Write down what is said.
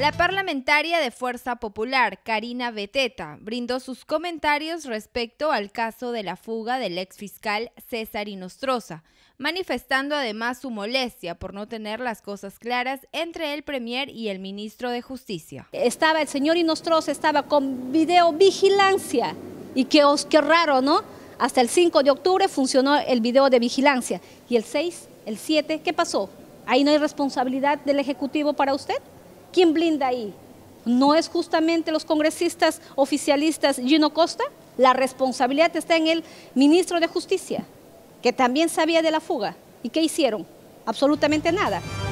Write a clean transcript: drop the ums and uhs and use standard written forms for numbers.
La parlamentaria de Fuerza Popular, Karina Beteta, brindó sus comentarios respecto al caso de la fuga del exfiscal César Inostroza, manifestando además su molestia por no tener las cosas claras entre el Premier y el ministro de Justicia. Estaba el señor Inostroza, estaba con videovigilancia y qué raro, ¿no? Hasta el 5 de octubre funcionó el video de vigilancia y el 6, el 7, ¿qué pasó? ¿Ahí no hay responsabilidad del Ejecutivo para usted? ¿Quién blinda ahí? ¿No es justamente los congresistas oficialistas Gino Costa? La responsabilidad está en el ministro de Justicia, que también sabía de la fuga. ¿Y qué hicieron? Absolutamente nada.